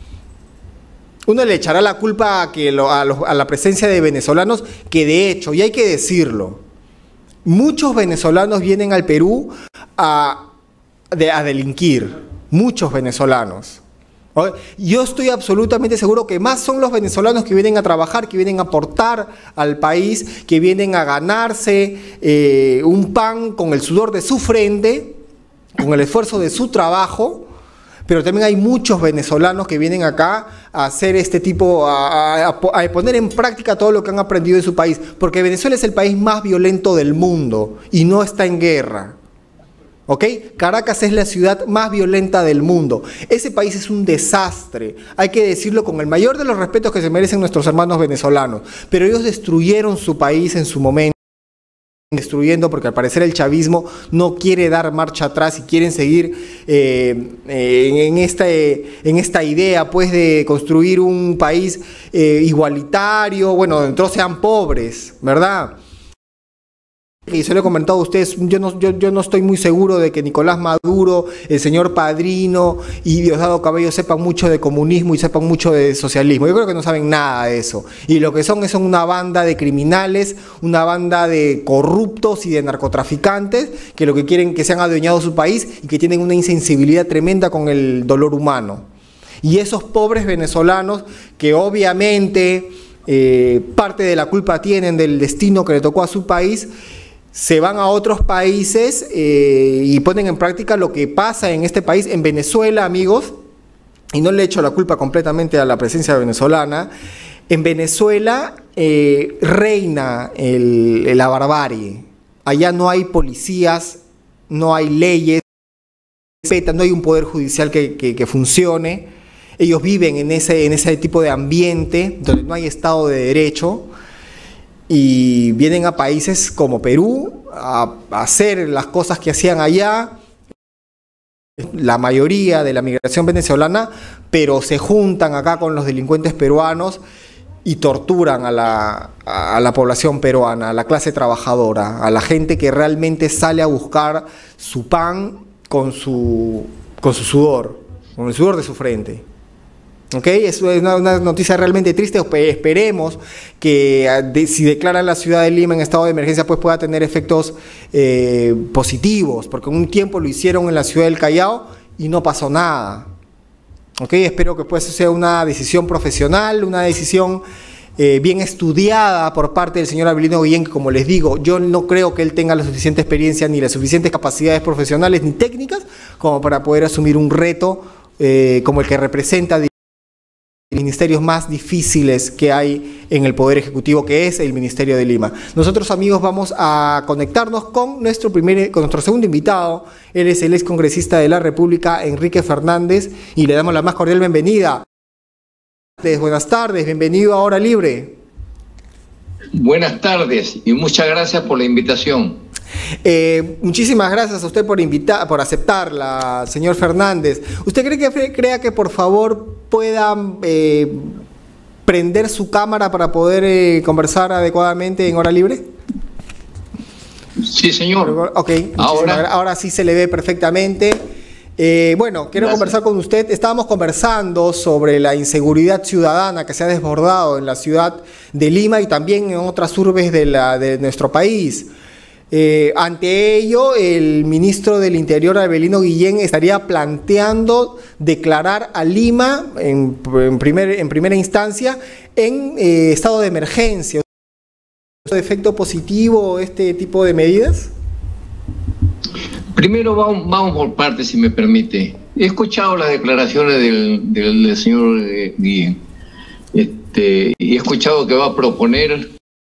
Uno le echará la culpa a la presencia de venezolanos, que de hecho, y hay que decirlo, muchos venezolanos vienen al Perú a delinquir, muchos venezolanos. Yo estoy absolutamente seguro que más son los venezolanos que vienen a trabajar, que vienen a aportar al país, que vienen a ganarse un pan con el sudor de su frente, con el esfuerzo de su trabajo, pero también hay muchos venezolanos que vienen acá a hacer este tipo, a poner en práctica todo lo que han aprendido en su país, porque Venezuela es el país más violento del mundo y no está en guerra. ¿Ok? Caracas es la ciudad más violenta del mundo. Ese país es un desastre. Hay que decirlo con el mayor de los respetos que se merecen nuestros hermanos venezolanos. Pero ellos destruyeron su país en su momento. Destruyendo porque al parecer el chavismo no quiere dar marcha atrás y quieren seguir en esta idea pues de construir un país igualitario, bueno, donde todos sean pobres, ¿verdad? Y se lo he comentado a ustedes, yo no estoy muy seguro de que Nicolás Maduro, el señor Padrino y Diosdado Cabello sepan mucho de comunismo y sepan mucho de socialismo. Yo creo que no saben nada de eso. Y lo que son una banda de criminales, una banda de corruptos y de narcotraficantes que lo que quieren que se han adueñado su país y que tienen una insensibilidad tremenda con el dolor humano. Y esos pobres venezolanos que obviamente parte de la culpa tienen del destino que le tocó a su país, se van a otros países y ponen en práctica lo que pasa en este país, en Venezuela, amigos, y no le echo la culpa completamente a la presencia venezolana. En Venezuela reina la barbarie. Allá no hay policías, no hay leyes, no hay un poder judicial que funcione. Ellos viven en ese tipo de ambiente donde no hay Estado de Derecho. Y vienen a países como Perú a hacer las cosas que hacían allá, la mayoría de la migración venezolana, pero se juntan acá con los delincuentes peruanos y torturan a la población peruana, a la clase trabajadora, a la gente que realmente sale a buscar su pan con su sudor, con el sudor de su frente. Okay, es una noticia realmente triste. Esperemos que si declaran la ciudad de Lima en estado de emergencia pues pueda tener efectos positivos, porque un tiempo lo hicieron en la ciudad del Callao y no pasó nada. Okay, espero que pues sea una decisión profesional, una decisión bien estudiada por parte del señor Avelino Guillén, que como les digo, yo no creo que él tenga la suficiente experiencia ni las suficientes capacidades profesionales ni técnicas como para poder asumir un reto como el que representa ministerios más difíciles que hay en el Poder Ejecutivo, que es el Ministerio de Lima. Nosotros, amigos, vamos a conectarnos con nuestro segundo invitado. Él es el excongresista de la República, Enrique Fernández, y le damos la más cordial bienvenida. Buenas tardes, bienvenido a Hora Libre. Buenas tardes y muchas gracias por la invitación. Muchísimas gracias a usted por aceptarla, señor Fernández. ¿Usted crea que por favor pueda prender su cámara para poder conversar adecuadamente en Hora Libre? Sí, señor. Ok, ahora sí se le ve perfectamente. Bueno, quiero conversar con usted. Estábamos conversando sobre la inseguridad ciudadana que se ha desbordado en la ciudad de Lima y también en otras urbes de nuestro país. Ante ello, el ministro del Interior, Avelino Guillén, estaría planteando declarar a Lima en primera instancia en estado de emergencia. ¿Es de efecto positivo este tipo de medidas? Primero vamos por partes, si me permite. He escuchado las declaraciones del señor Guillén y he escuchado que va a proponer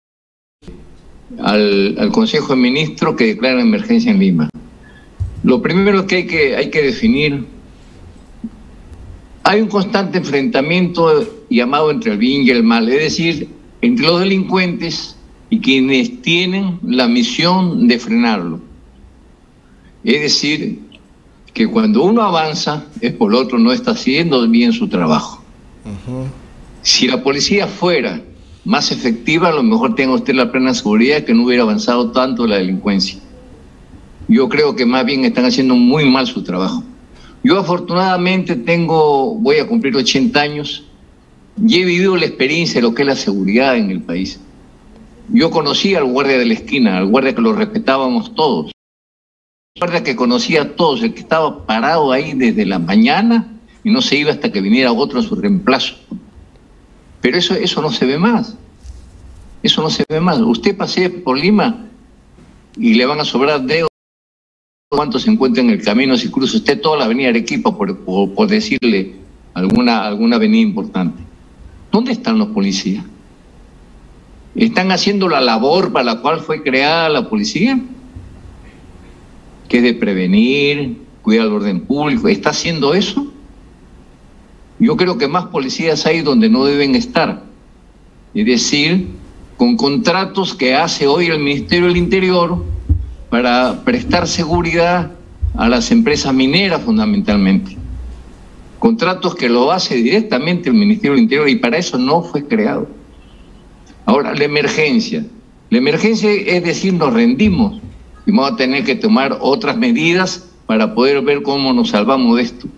al Consejo de Ministros que declara emergencia en Lima. Lo primero que hay que definir, hay un constante enfrentamiento llamado entre el bien y el mal, es decir, entre los delincuentes y quienes tienen la misión de frenarlo. Es decir, que cuando uno avanza es por el otro no está haciendo bien su trabajo. Si la policía fuera más efectiva, a lo mejor tenga usted la plena seguridad de que no hubiera avanzado tanto la delincuencia. Yo creo que más bien están haciendo muy mal su trabajo. Yo afortunadamente voy a cumplir 80 años y he vivido la experiencia de lo que es la seguridad en el país. Yo conocí al guardia de la esquina, al guardia que lo respetábamos todos, el guardia que conocía a todos, el que estaba parado ahí desde la mañana y no se iba hasta que viniera otro a su reemplazo. Pero eso no se ve más. Eso no se ve más. Usted pasee por Lima y le van a sobrar dedos cuántos se encuentra en el camino si cruza usted toda la avenida Arequipa por decirle alguna avenida importante. ¿Dónde están los policías? ¿Están haciendo la labor para la cual fue creada la policía? Que es de prevenir, cuidar el orden público. ¿Está haciendo eso? Yo creo que más policías hay donde no deben estar. Es decir, con contratos que hace hoy el Ministerio del Interior para prestar seguridad a las empresas mineras fundamentalmente. Contratos que lo hace directamente el Ministerio del Interior y para eso no fue creado. Ahora, la emergencia. La emergencia es decir, nos rendimos y vamos a tener que tomar otras medidas para poder ver cómo nos salvamos de esto.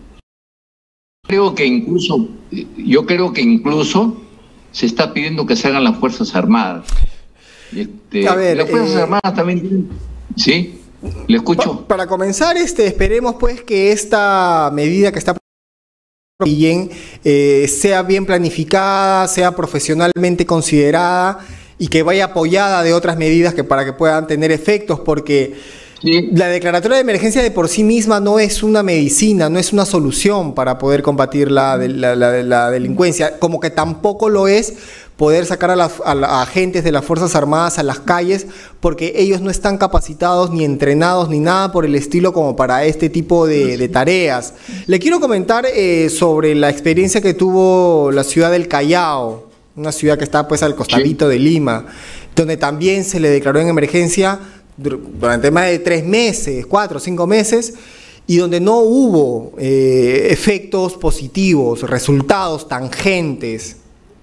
Yo creo que incluso se está pidiendo que se hagan las Fuerzas Armadas. A ver, las Fuerzas Armadas también tienen... ¿Sí? ¿Le escucho? Para comenzar, esperemos pues que esta medida que está bien sea bien planificada, sea profesionalmente considerada y que vaya apoyada de otras medidas para que puedan tener efectos, porque sí, la declaratoria de emergencia de por sí misma no es una medicina, no es una solución para poder combatir la delincuencia, como que tampoco lo es poder sacar a agentes de las Fuerzas Armadas a las calles, porque ellos no están capacitados, ni entrenados, ni nada por el estilo como para este tipo de tareas. Le quiero comentar sobre la experiencia que tuvo la ciudad del Callao, una ciudad que está pues al costadito de Lima, donde también se le declaró en emergencia durante más de 3 meses, 4 o 5 meses, y donde no hubo efectos positivos, resultados tangentes.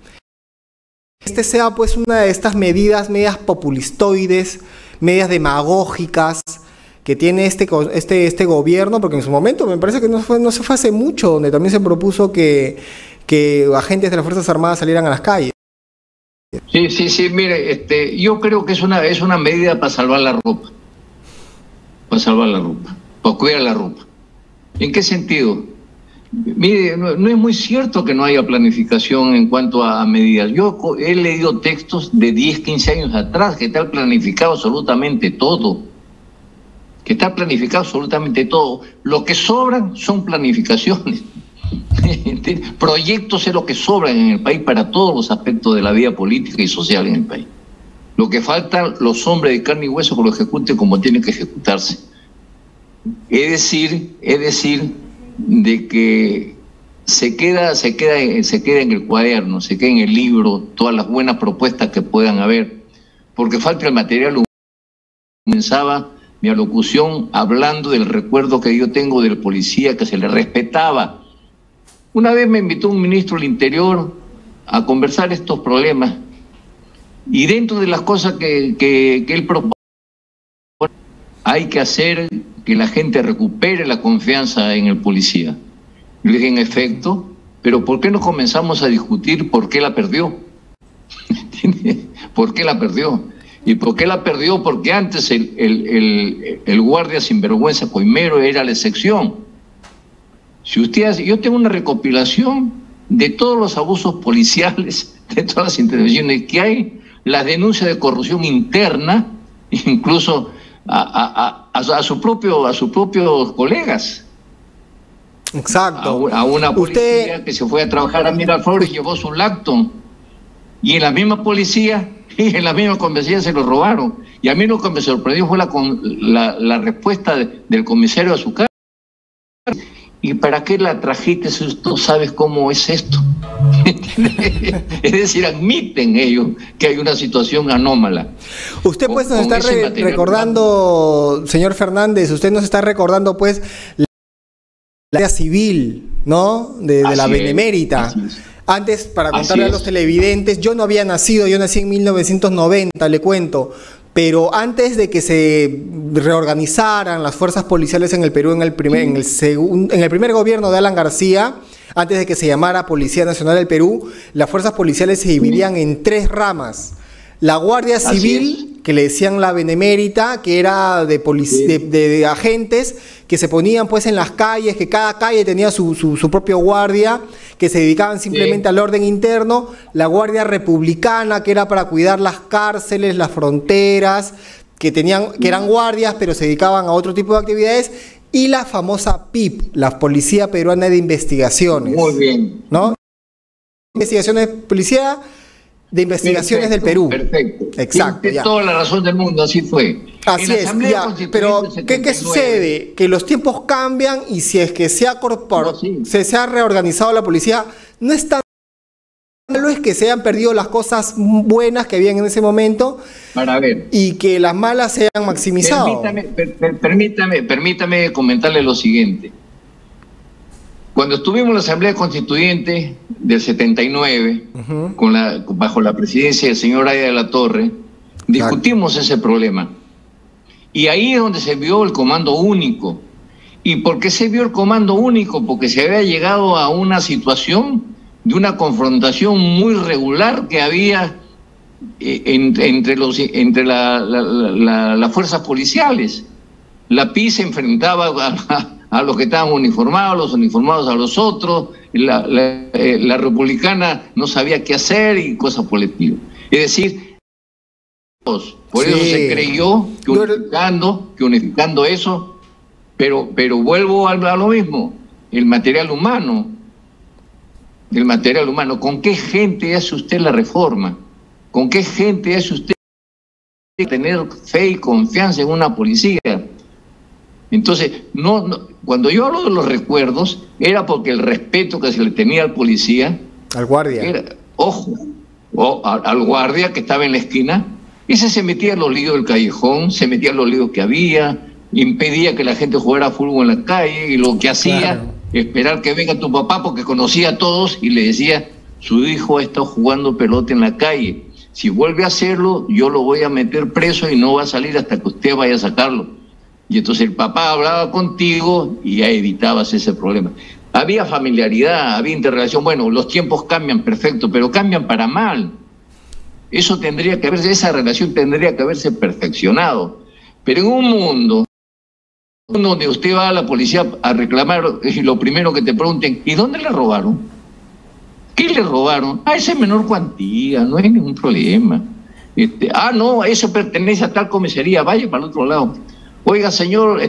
Sea pues una de estas medias populistoides, medias demagógicas que tiene este gobierno, porque en su momento me parece que no se fue hace mucho, donde también se propuso que agentes de las Fuerzas Armadas salieran a las calles. Sí, mire, yo creo que es una medida para salvar la ropa, para cuidar la ropa. ¿En qué sentido? Mire, no es muy cierto que no haya planificación en cuanto a medidas. Yo he leído textos de 10, 15 años atrás que está planificado absolutamente todo. Lo que sobran son planificaciones. Proyectos es lo que sobran en el país para todos los aspectos de la vida política y social en el país. Lo que faltan los hombres de carne y hueso que lo ejecuten como tiene que ejecutarse. Es decir, de que se queda en el cuaderno, se queda en el libro todas las buenas propuestas que puedan haber, porque falta el material humano. Comenzaba mi alocución hablando del recuerdo que yo tengo del policía que se le respetaba. Una vez me invitó un ministro del Interior a conversar estos problemas y dentro de las cosas que él propone hay que hacer que la gente recupere la confianza en el policía. Le dije, en efecto, pero ¿por qué no comenzamos a discutir por qué la perdió? ¿Por qué la perdió? ¿Y por qué la perdió? Porque antes el guardia sinvergüenza coimero era la excepción. Yo tengo una recopilación de todos los abusos policiales, de todas las intervenciones que hay, las denuncias de corrupción interna, incluso a sus propios colegas. Exacto. A una policía que se fue a trabajar a Miraflores y llevó su lacto. Y en la misma policía y en la misma comisaría se lo robaron. Y a mí lo que me sorprendió fue la respuesta del comisario a su casa. ¿Y para qué la trajiste si tú sabes cómo es esto? Es decir, admiten ellos que hay una situación anómala. Usted pues nos está recordando, señor Fernández, usted nos está recordando pues la área civil, ¿no? De la Benemérita. Antes, para Así contarle a es. los televidentes, yo no había nacido, yo nací en 1990, le cuento. Pero antes de que se reorganizaran las fuerzas policiales en el Perú en el primer gobierno de Alan García, antes de que se llamara Policía Nacional del Perú, las fuerzas policiales se dividían en 3 ramas. La Guardia Así Civil, que le decían la Benemérita, que era de agentes que se ponían pues en las calles, que cada calle tenía su propio guardia, que se dedicaban simplemente al orden interno. La Guardia Republicana, que era para cuidar las cárceles, las fronteras, que eran guardias, pero se dedicaban a otro tipo de actividades. Y la famosa PIP, la Policía Peruana de Investigaciones. Muy bien. ¿No? Policía de Investigaciones del Perú. Perfecto. Exacto. Tiene Ya. toda la razón del mundo, así fue. Así es, ya, pero ¿qué 79, sucede? Que los tiempos cambian y si es que se ha reorganizado la policía, no es tan malo es que se hayan perdido las cosas buenas que habían en ese momento Para ver. y que las malas se hayan maximizado. Permítame comentarle lo siguiente. Cuando estuvimos en la Asamblea Constituyente del 79, bajo la presidencia del señor Aya de la Torre, discutimos ese problema. Y ahí es donde se vio el comando único. ¿Y por qué se vio el comando único? Porque se había llegado a una situación de una confrontación muy regular que había entre las fuerzas policiales. La PI se enfrentaba a los que estaban uniformados, los uniformados a los otros, la republicana no sabía qué hacer y cosas por el estilo. Es decir, por eso se creyó que unificando eso, pero vuelvo a lo mismo, el material humano. ¿Con qué gente hace usted la reforma? ¿Con qué gente hace usted tener fe y confianza en una policía? Entonces, cuando yo hablo de los recuerdos, era porque el respeto que se le tenía al policía, al guardia, era, al guardia que estaba en la esquina, ese se metía en los líos del callejón, se metía en los líos que había, impedía que la gente jugara fútbol en la calle, y lo que hacía, esperar que venga tu papá, porque conocía a todos, y le decía, su hijo ha estado jugando pelota en la calle, si vuelve a hacerlo, yo lo voy a meter preso y no va a salir hasta que usted vaya a sacarlo. Y entonces el papá hablaba contigo y ya evitabas ese problema. Había familiaridad, había interrelación. Bueno, los tiempos cambian, perfecto, pero cambian para mal. Esa relación tendría que haberse perfeccionado. Pero en un mundo donde usted va a la policía a reclamar y lo primero que te pregunten, ¿y dónde le robaron? ¿Qué le robaron? Esa es menor cuantía, no hay ningún problema. No, eso pertenece a tal comisaría, vaya para el otro lado. Oiga, señor,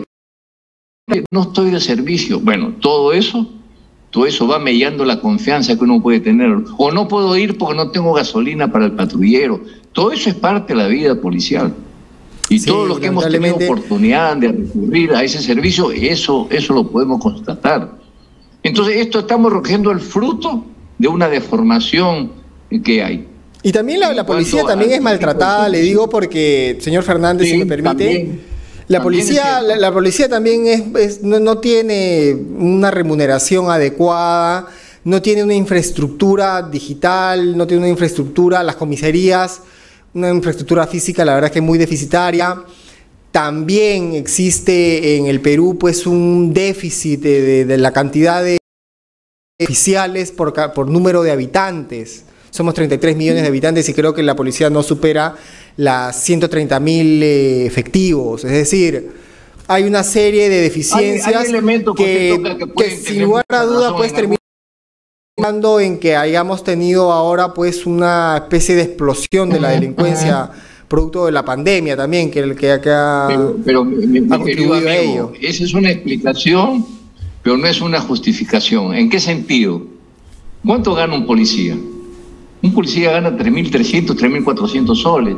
no estoy de servicio. Bueno, todo eso va mellando la confianza que uno puede tener. O no puedo ir porque no tengo gasolina para el patrullero. Todo eso es parte de la vida policial. Y todos los que hemos tenido oportunidad de recurrir a ese servicio, eso lo podemos constatar. Entonces, estamos recogiendo el fruto de una deformación que hay. Y también la policía también es maltratada, le digo porque, señor Fernández, si me permite... La policía también no tiene una remuneración adecuada, no tiene una infraestructura digital, no tiene una infraestructura, las comisarías, una infraestructura física, la verdad es que es muy deficitaria. También existe en el Perú pues un déficit de la cantidad de oficiales por número de habitantes. Somos 33 millones de habitantes y creo que la policía no supera las 130.000 efectivos. Es decir, hay una serie de deficiencias hay elementos que sin lugar a duda pues terminando en que hayamos tenido ahora pues una especie de explosión de la delincuencia producto de la pandemia también, que ha contribuido a ello. Esa es una explicación, pero no es una justificación. ¿En qué sentido? ¿Cuánto gana un policía? Un policía gana 3.300, 3.400 soles.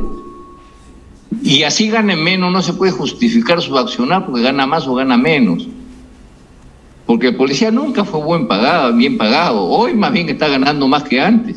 Y así gane menos, no se puede justificar su accionar porque gana más o gana menos. Porque el policía nunca fue bien pagado. Hoy más bien está ganando más que antes.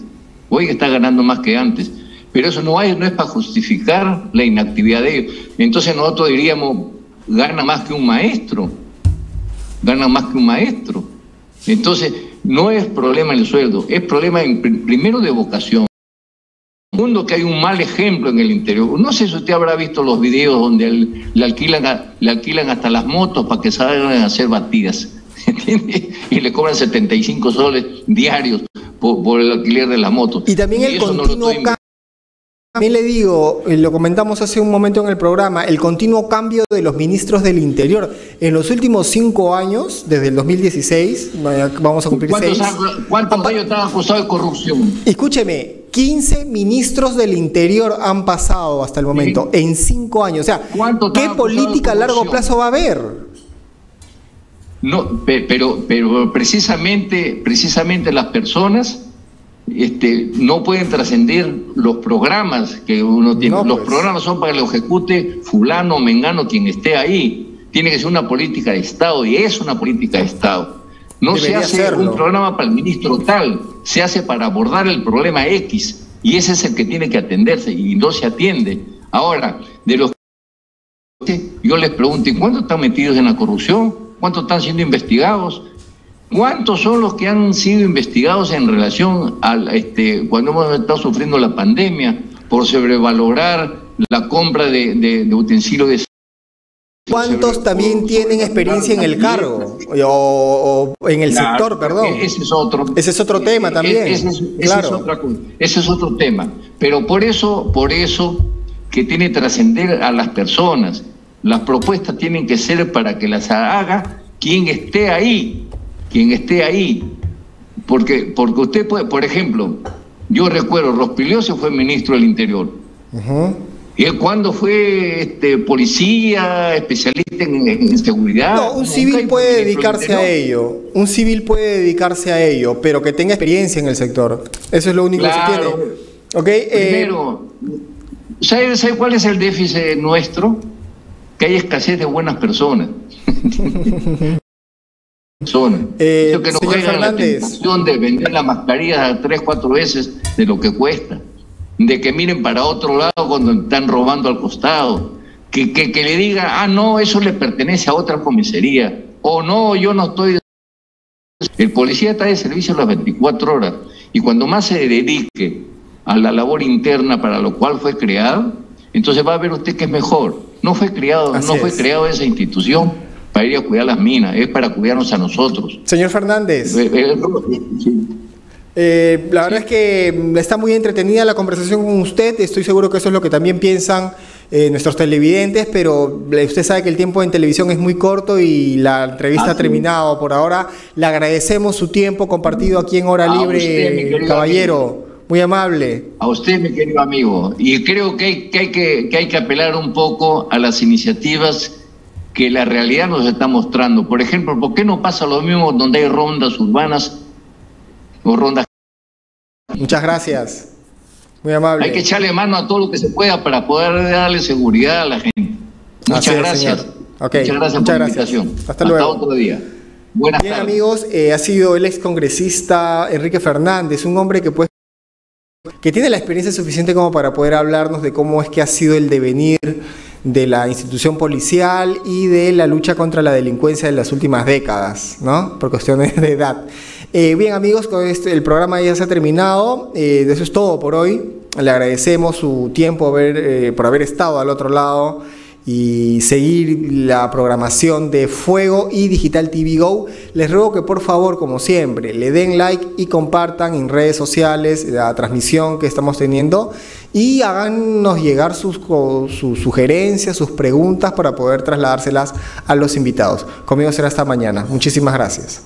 Pero eso no es para justificar la inactividad de ellos. Entonces nosotros diríamos, gana más que un maestro. Entonces, no es problema el sueldo, es problema primero de vocación. Segundo, que hay un mal ejemplo en el interior. No sé si usted habrá visto los videos donde le alquilan hasta las motos para que salgan a hacer batidas, ¿entiende? Y le cobran 75 soles diarios por el alquiler de la moto. Y también el continuo cambio. También le digo, lo comentamos hace un momento en el programa, el continuo cambio de los ministros del Interior. En los últimos 5 años, desde el 2016, vamos a cumplir 6. ¿Cuántos de ellos están acusados de corrupción? Escúcheme, 15 ministros del Interior han pasado hasta el momento, en 5 años. O sea, ¿qué política a largo plazo va a haber? No, pero precisamente las personas no pueden trascender los programas que uno tiene. Los programas son para que lo ejecute fulano, mengano, quien esté ahí. Tiene que ser una política de Estado, y es una política de Estado. No se hace un programa para el ministro tal, se hace para abordar el problema X, y ese es el que tiene que atenderse, y no se atiende. Ahora, de los que yo les pregunto, ¿y cuántos están metidos en la corrupción? ¿Cuántos están siendo investigados? ¿Cuántos son los que han sido investigados en relación al cuando hemos estado sufriendo la pandemia por sobrevalorar la compra de utensilios de... ¿Cuántos también tienen experiencia en el cargo o en el sector, perdón? Ese es otro tema también. Ese es otro tema. Pero por eso que tiene que trascender a las personas. Las propuestas tienen que ser para que las haga quien esté ahí. Porque usted puede, por ejemplo, yo recuerdo, Rospigliosi fue ministro del Interior. ¿Y él cuándo fue policía, especialista en seguridad? No, un civil puede dedicarse a ello. Un civil puede dedicarse a ello, pero que tenga experiencia en el sector. Eso es lo único que se tiene. ¿Okay? Primero, ¿sabe cuál es el déficit nuestro? Que hay escasez de buenas personas. Que no juegan la tentación de vender la mascarilla a 3-4 veces de lo que cuesta, de que miren para otro lado cuando están robando al costado, que le diga, no, eso le pertenece a otra comisaría, o no, yo no estoy... El policía está de servicio las 24 horas, y cuando más se dedique a la labor interna para lo cual fue creado, entonces va a ver usted que es mejor. No fue creado esa institución para ir a cuidar las minas, es para cuidarnos a nosotros. Señor Fernández, la verdad es que está muy entretenida la conversación con usted. Estoy seguro que eso es lo que también piensan nuestros televidentes, pero usted sabe que el tiempo en televisión es muy corto y la entrevista ha terminado por ahora. Le agradecemos su tiempo compartido aquí en Hora Libre, caballero. Amigo. Muy amable. A usted, mi querido amigo. Y creo que hay que apelar un poco a las iniciativas que la realidad nos está mostrando. Por ejemplo, ¿por qué no pasa lo mismo donde hay rondas urbanas o rondas? Muchas gracias. Muy amable. Hay que echarle mano a todo lo que se pueda para poder darle seguridad a la gente. Muchas gracias. Okay. Muchas gracias por la invitación. Hasta luego. Hasta otro día. Buenas tardes. Amigos, ha sido el excongresista Enrique Fernández, un hombre que tiene la experiencia suficiente como para poder hablarnos de cómo es que ha sido el devenir de la institución policial y de la lucha contra la delincuencia de las últimas décadas, ¿no? Por cuestiones de edad. Bien, amigos, con el programa ya se ha terminado. Eso es todo por hoy. Le agradecemos su tiempo por haber estado al otro lado y seguir la programación de Fuego y Digital TV Go. Les ruego que por favor, como siempre, le den like y compartan en redes sociales la transmisión que estamos teniendo y háganos llegar sus sugerencias, sus preguntas para poder trasladárselas a los invitados. Conmigo será hasta mañana. Muchísimas gracias.